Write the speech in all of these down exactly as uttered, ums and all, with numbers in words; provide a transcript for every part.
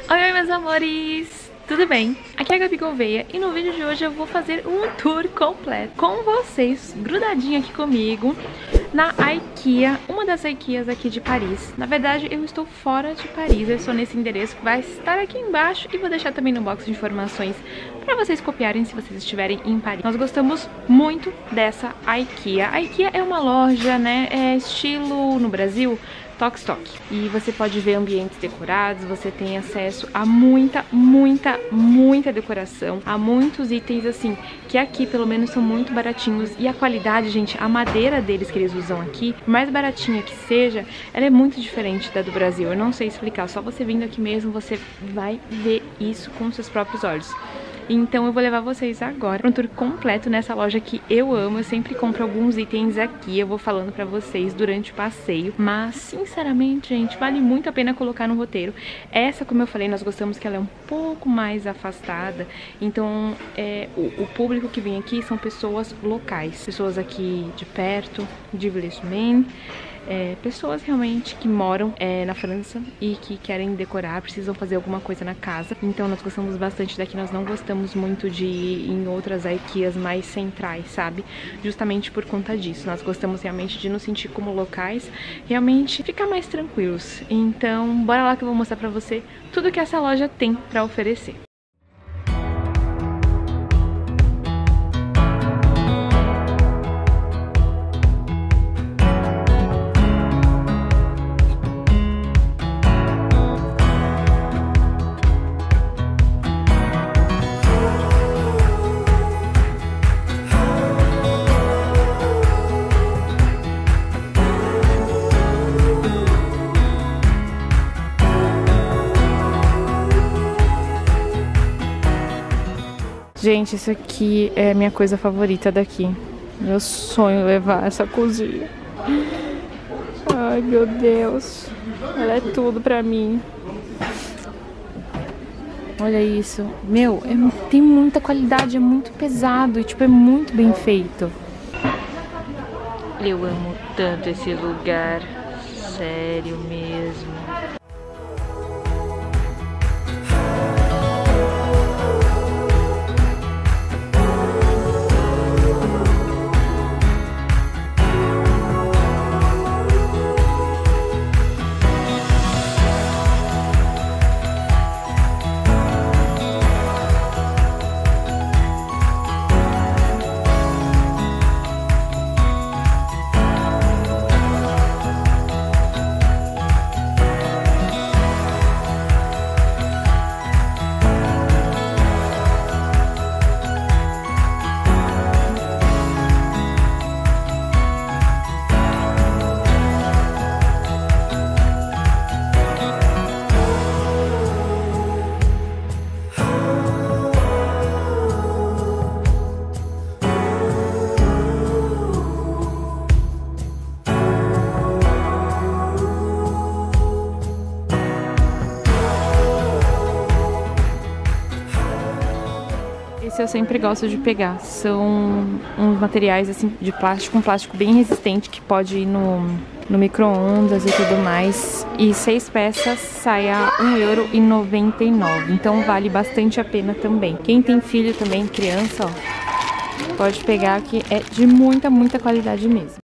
Oi, oi, meus amores! Tudo bem? Aqui é a Gabi Gouveia e no vídeo de hoje eu vou fazer um tour completo com vocês, grudadinho aqui comigo, na IKEA, uma das IKEAs aqui de Paris. Na verdade, eu estou fora de Paris, eu estou nesse endereço que vai estar aqui embaixo e vou deixar também no box de informações para vocês copiarem se vocês estiverem em Paris. Nós gostamos muito dessa IKEA. A IKEA é uma loja, né, é estilo no Brasil, Tok Stock. E você pode ver ambientes decorados, você tem acesso a muita, muita, muita decoração, a muitos itens assim, que aqui pelo menos são muito baratinhos. E a qualidade, gente, a madeira deles que eles usam aqui, por mais baratinha que seja, ela é muito diferente da do Brasil. Eu não sei explicar, só você vindo aqui mesmo, você vai ver isso com seus próprios olhos. Então eu vou levar vocês agora para um tour completo nessa loja que eu amo. Eu sempre compro alguns itens aqui, eu vou falando pra vocês durante o passeio. Mas, sinceramente, gente, vale muito a pena colocar no roteiro. Essa, como eu falei, nós gostamos que ela é um pouco mais afastada. Então, é, o, o público que vem aqui são pessoas locais. Pessoas aqui de perto, de Village-Maine. É, pessoas realmente que moram é, na França e que querem decorar, precisam fazer alguma coisa na casa. Então nós gostamos bastante daqui, nós não gostamos muito de ir em outras IKEAs mais centrais, sabe? Justamente por conta disso, nós gostamos realmente de nos sentir como locais, realmente ficar mais tranquilos. Então bora lá que eu vou mostrar pra você tudo que essa loja tem pra oferecer. Gente, isso aqui é a minha coisa favorita daqui. Meu sonho levar essa cozinha. Ai, meu Deus. Ela é tudo pra mim. Olha isso. Meu, é, tem muita qualidade, é muito pesado e, tipo, é muito bem feito. Eu amo tanto esse lugar. Sério mesmo. Esse eu sempre gosto de pegar, são uns materiais assim de plástico, um plástico bem resistente que pode ir no, no micro-ondas e tudo mais. E seis peças sai a um euro e noventa e nove, então vale bastante a pena também. Quem tem filho também, criança, ó, pode pegar, que é de muita, muita qualidade mesmo.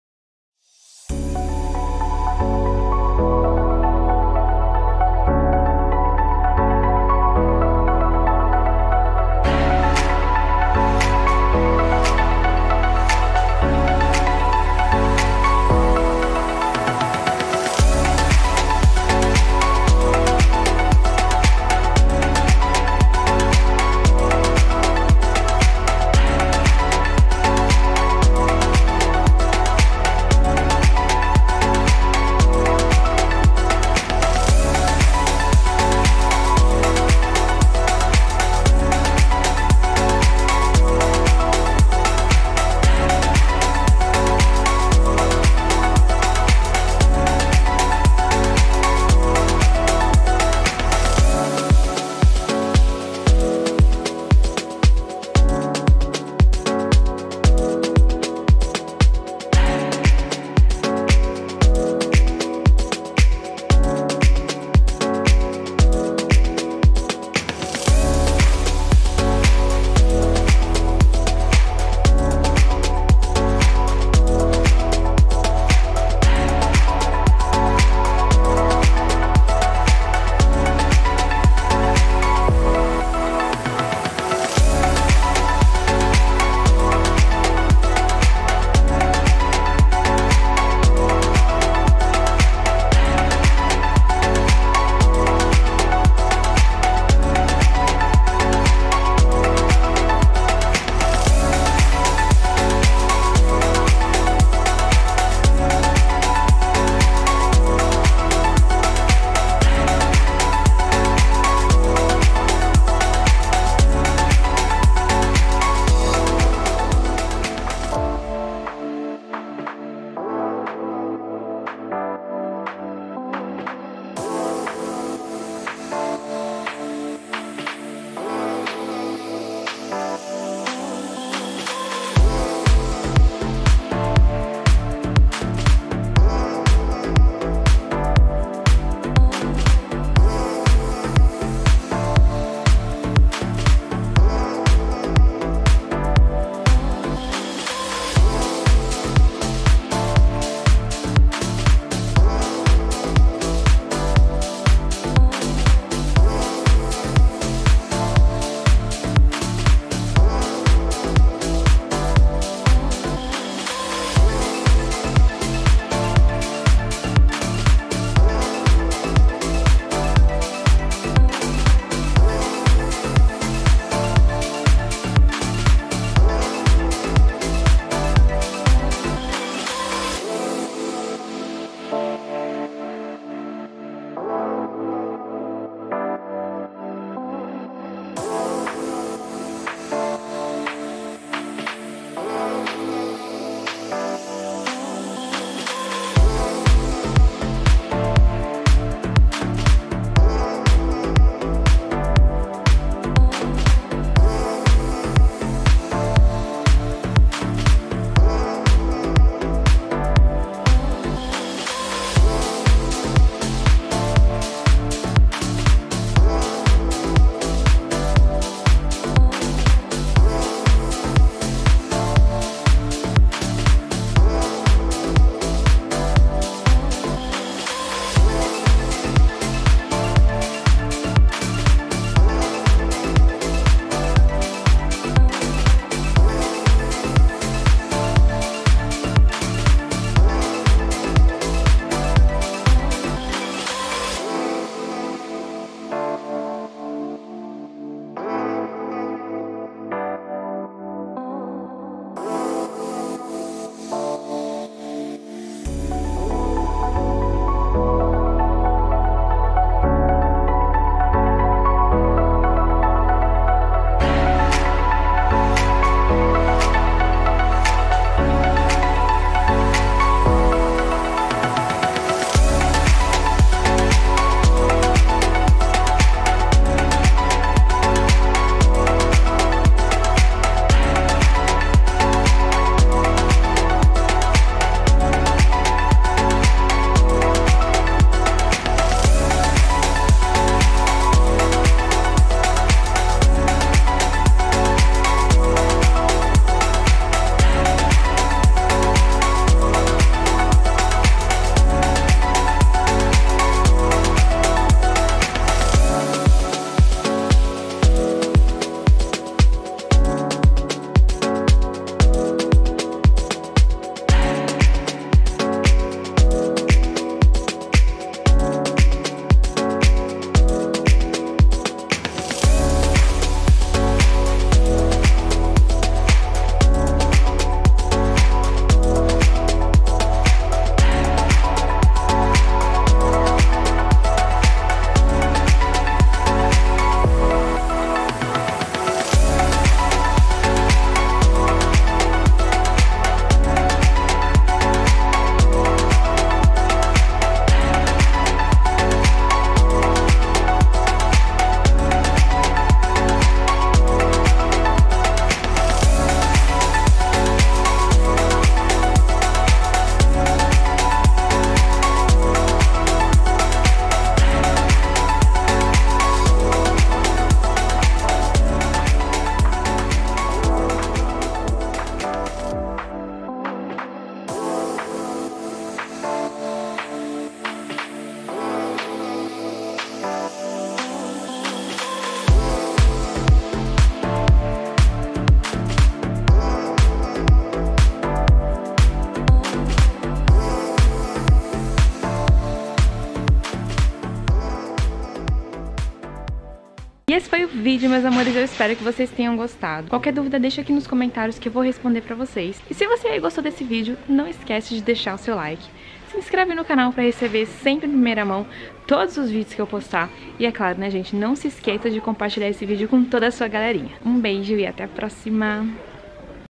E esse foi o vídeo, meus amores, eu espero que vocês tenham gostado. Qualquer dúvida deixa aqui nos comentários que eu vou responder pra vocês. E se você aí gostou desse vídeo, não esquece de deixar o seu like. Se inscreve no canal pra receber sempre em primeira mão todos os vídeos que eu postar. E é claro, né, gente, não se esqueça de compartilhar esse vídeo com toda a sua galerinha. Um beijo e até a próxima!